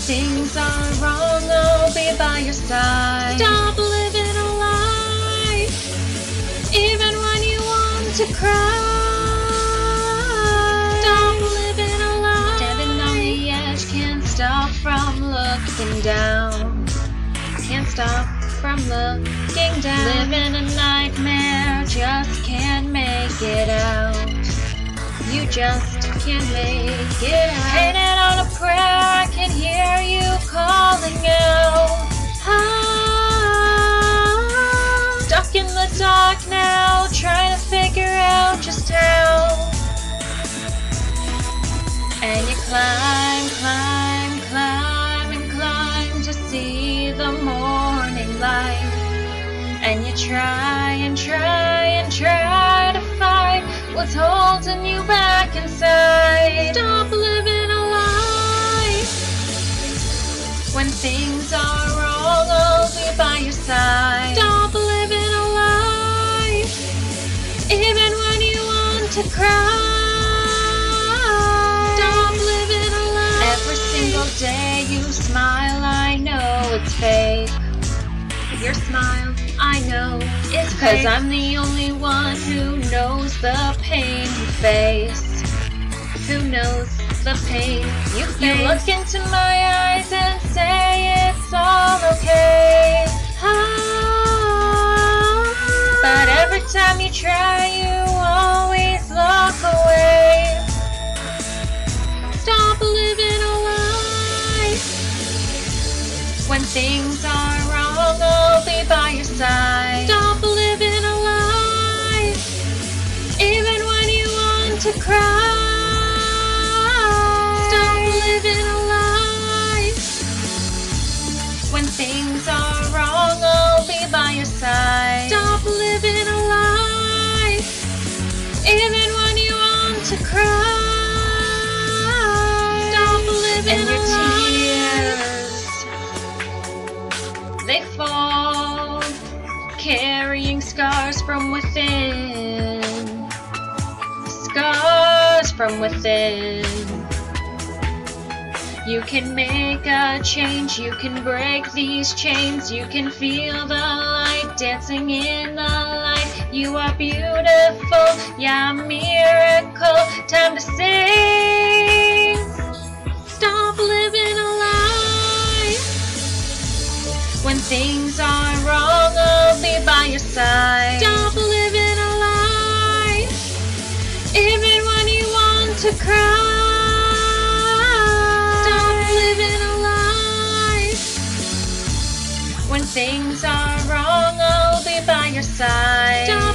things are wrong, I'll be by your side. Stop living a lie, even when you want to cry. Stop living a lie. Standing on the edge, can't stop from looking down. Can't stop from looking down. Living a nightmare, Just can't make it out. You just can't make it out. painted on a prayer, I can hear you calling out. Stuck in the dark now, trying to figure out just how. And you climb, climb, climb, and climb to see the morning light. And you try and try and try to fight what's holding you back inside. Stop living a lie. When things are wrong, I'll be by your side. Stop living a lie, even when you want to cry. Stop living a lie. Every single day you smile, I know it's fake. Your smile, I know, is fake. 'Cause I'm the only one who knows the pain you face. Who knows the pain you face. You look into my eyes and say it's all okay. But every time you try, you always look away. Stop living a lie. When things are wrong, I'll be by your side. Stop living a lie, even when you want to cry. Stop living a lie. When things are wrong, I'll be by your side. Stop living a lie, even when you want to cry. Stop living And your a lie. tears, they fall, carrying scars from within. Scars from within. You can make a change, you can break these chains, you can feel the light dancing in the light. You are beautiful, yeah, a miracle, time to sing. Stop living a lie. When things are wrong, I'll be by your side. Stop living a lie, even when you want to cry. Living a lie. When things are wrong, I'll be by your side. Stop